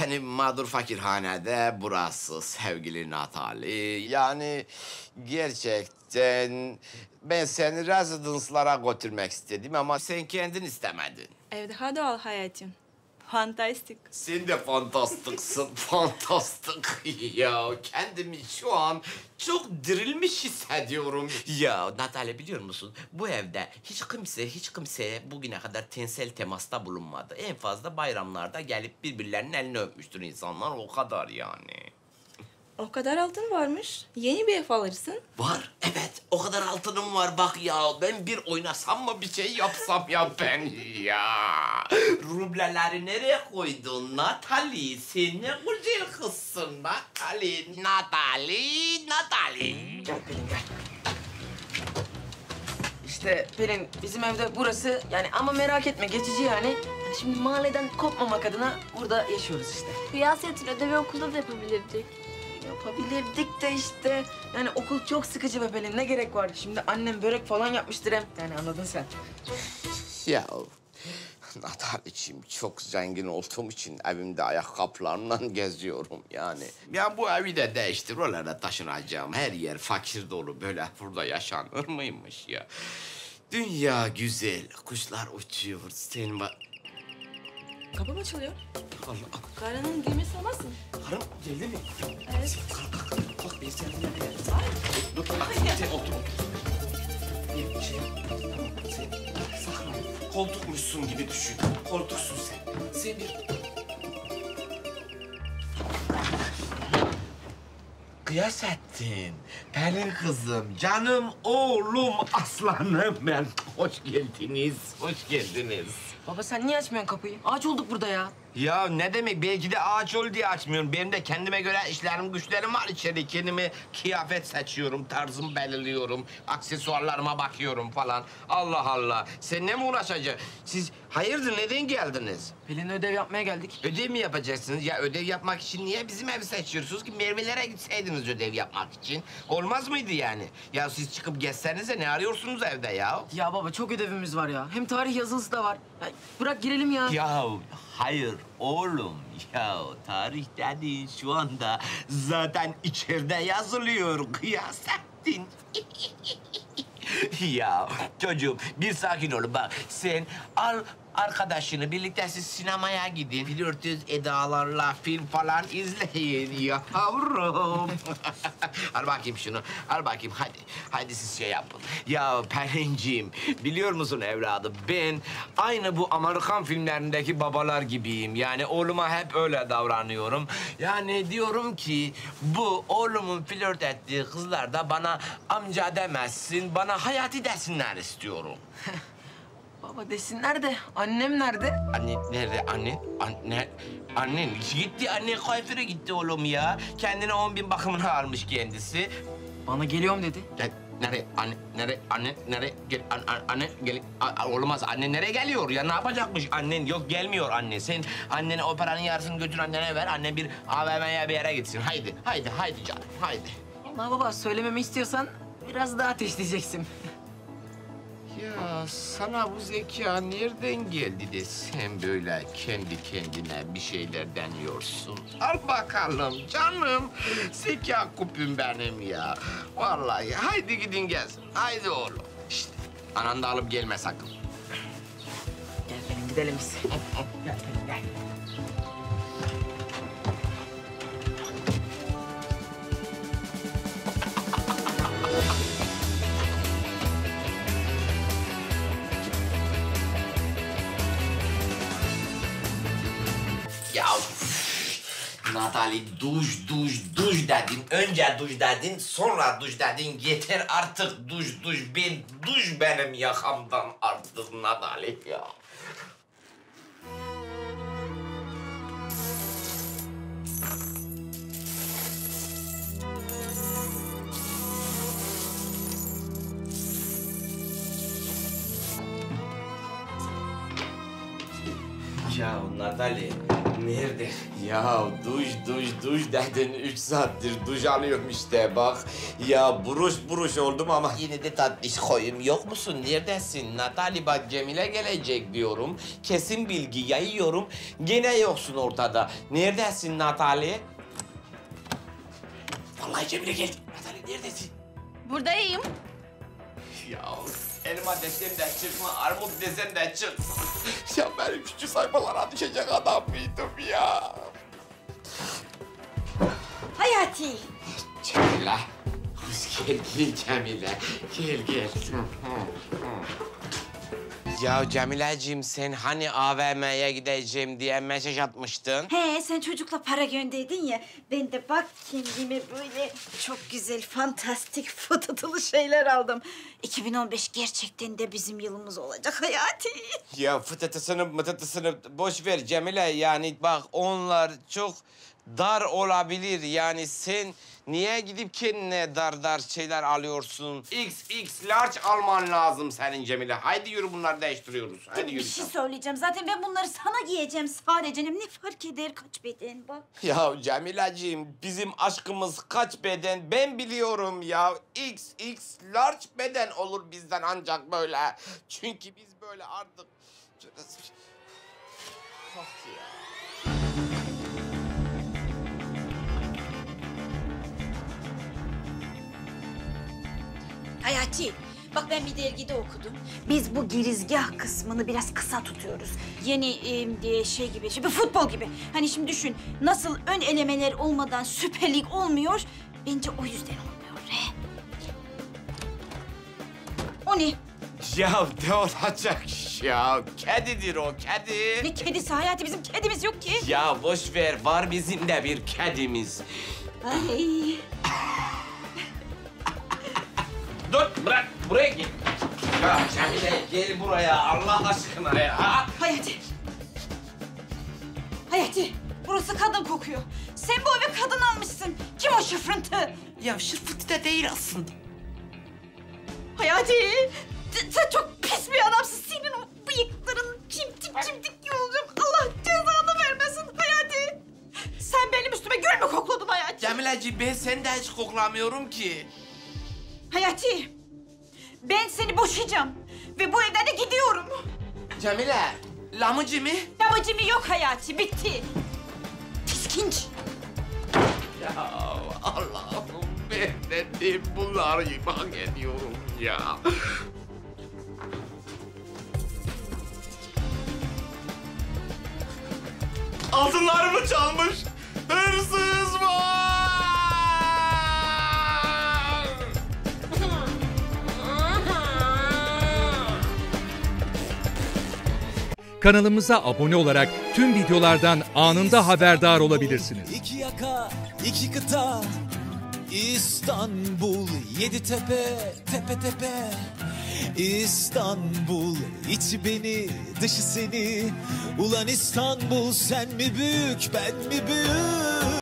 benim mağdur fakirhanede burası sevgili Natali. Yani gerçekten ben seni rezidanslara götürmek istedim ama sen kendin istemedin. Evde hadi ol hayatım. Fantastik. Sen de fantastıksın, fantastik. Ya kendimi şu an çok dirilmiş hissediyorum. Ya Natalya biliyor musun? Bu evde hiç kimseye bugüne kadar tensel temasta bulunmadı. En fazla bayramlarda gelip birbirlerinin elini öpmüştür insanlar, o kadar yani. O kadar altın varmış. Yeni bir ev alırsın. Var, evet. O kadar altınım var bak ya. Ben bir oynasam mı, bir şey yapsam ya ben ya. Rubleleri nereye koydun Natali? Sen ne güzel kızsın Natali. Natali. Gel Pelin gel. İşte Pelin bizim evde burası yani ama merak etme geçici yani. Hani şimdi mahalleden kopmamak adına burada yaşıyoruz işte. Bu yaz yatın ödevi okulda da yapabilirdik. Yapabilirdik de işte. Yani okul çok sıkıcı be Pelin ne gerek var? Şimdi annem börek falan yapmıştır hem. Yani anladın sen. Ya Nataliciğim, çok zengin olduğum için evimde ayakkabılarımla geziyorum yani. Ya bu evi de değiştir, oralara taşınacağım. Her yer fakir dolu, böyle burada yaşanır mıymış ya? Dünya güzel, kuşlar uçuyor, sen bak... Kapı mı çalıyor? Allah, Karanın girmesi olmazsın. karım geldi mi? Evet. Kalk, ben seni nereye? Dur, sen otur. Bir şey yap. Tamam, sen saklan. Koltukmuşsun gibi düşün. Koltuksun sen. Sen bir... Kıyas ettin. Pelin kızım, canım oğlum, aslanım ben. Hoş geldiniz, hoş geldiniz. Baba sen niye açmıyorsun kapıyı? Ağaç olduk burada ya. Ya ne demek? Belki de ağaç ol diye açmıyorum. Benim de kendime göre işlerim, güçlerim var içeri. Kendime kıyafet seçiyorum, tarzımı belirliyorum. Aksesuarlarıma bakıyorum falan. Allah Allah. Sen ne mi uğraşacaksın? Siz hayırdır, neden geldiniz? Pelin'le ödev yapmaya geldik. Ödev mi yapacaksınız? Ya ödev yapmak için niye bizim evi seçiyorsunuz ki? Mervelere gitseydiniz ödev yapmak için. Olmaz mıydı yani? Ya siz çıkıp gezsenize, ne arıyorsunuz evde ya? Ya baba çok ödevimiz var ya. Hem tarih yazılısı da var. Ya, bırak girelim ya. Ya hayır oğlum, ya tarih dediğin şu anda zaten içeride yazılıyor, Gıyasettin. Ya çocuğum bir sakin olun bak, sen al arkadaşını, birlikte siz sinemaya gidin. Flörtöz edalarla film falan izleyin yavrum. Al bakayım şunu, al bakayım hadi. Hadi siz şey yapın. Ya Pelinciğim, biliyor musun evladım, ben aynı bu Amerikan filmlerindeki babalar gibiyim. Yani oğluma hep öyle davranıyorum. Yani diyorum ki bu oğlumun flört ettiği kızlar da bana amca demezsin, bana Hayati desinler istiyorum. Baba desinler de annem nerede? Anne nerede? Annen gitti. Anne kuaföre gitti oğlum ya. Kendine 10.000 bakımını almış kendisi. Bana geliyorum dedi. Nereye? Anne nereye? Anne gel. Olmaz. Anne nereye geliyor ya? Ne yapacakmış? Annen yok, gelmiyor anne. Sen annene o paranın yarısını götür, annene ver. Anne bir AVM'ye bir yere gitsin. Haydi canım. Haydi. Vallahi baba söylememi istiyorsan biraz daha ateşleyeceksin. Ya sana bu zeka nereden geldi de sen böyle kendi kendine bir şeyler deniyorsun? Al bakalım canım. Zeka küpüm benim ya. Vallahi haydi gidin gezin. Haydi oğlum. Şişt, anan da alıp gelme sakın. Gel Pelin gidelim biz. Gel Pelin gel. Ya Natali, duş dedin. Önce duş dedin, sonra duş dedin. Yeter artık duş. Duş benim yakamdan artık Natali ya. Ya Natali, nerede? Ya duş dedin 3 saattir duş alıyorum işte bak. Ya buruş oldum ama yine de tatlış koyayım. Yok musun? Neredesin? Natali bak Cemile gelecek diyorum. Kesin bilgi yayıyorum. Gene yoksun ortada. Neredesin Natali? Vallahi Cemile geldi. Natali neredesin? Buradayım. Ya elma desem de çıkma, armut desem de çıkma. Ya ben küçük sayfalara düşecek adam mıydım ya? Hayati. Cemile. Hoş geldin Cemile. Gel. Ya Cemileciğim sen hani AVM'ye gideceğim diye mesaj atmıştın. He, sen çocukla para gönderdin ya. Ben de bak kendime böyle çok güzel, fantastik, fıtıtılı şeyler aldım. 2015 gerçekten de bizim yılımız olacak Hayati. Ya mıtıtısını boş ver Cemile. Yani bak onlar çok dar olabilir. Yani sen niye gidip kendine dar şeyler alıyorsun? XX large alman lazım senin Cemile. Haydi yürü bunları değiştiriyoruz. Haydi Bir yürü. şey söyleyeceğim. Zaten ben bunları sana giyeceğim sadece. Ne fark eder kaç beden bak. Ya Cemileciğim bizim aşkımız kaç beden ben biliyorum ya. XX large beden olur bizden ancak böyle. Çünkü biz böyle artık... Ah ya. Hayati, bak ben bir dergide okudum. Biz bu girizgah kısmını biraz kısa tutuyoruz. Yeni şey gibi, şimdi futbol gibi. Hani şimdi düşün, nasıl ön elemeler olmadan Süper Lig olmuyor, bence o yüzden olmuyor. He? O ne? Ya ne olacak ya? Kedidir o, kedi. Ne kedisi Hayati? Bizim kedimiz yok ki. Ya boş ver, var bizim de bir kedimiz. Ay. Dur, bırak, buraya git. Ya Cemile, gel buraya Allah aşkına ya. Hayati. Hayati, burası kadın kokuyor. Sen bu eve kadın almışsın. Kim o şıfrıntı? Ya şırfıntı da değil aslında. Hayati, sen çok pis bir adamsın. Senin o bıyıkların çimdik olacağım. Allah cezanı vermesin Hayati. Sen benim üstüme gül mü kokladın Hayati? Cemileciğim ben seni de hiç koklamıyorum ki. Hayati, ben seni boşayacağım. Ve bu evden de gidiyorum. Cemile, lamıcı mı? Yamacımı yok Hayati, bitti. Tiskinç. Ya Allah'ım ben de bunları hak ediyorum ya. Altınlarımı çalmış. Hırsız var. Kanalımıza abone olarak tüm videolardan anında haberdar olabilirsiniz. İki yaka, iki kıta, İstanbul, yedi tepe, tepe tepe. İstanbul, içi beni, dışı seni. Ulan İstanbul, sen mi büyük, ben mi büyük?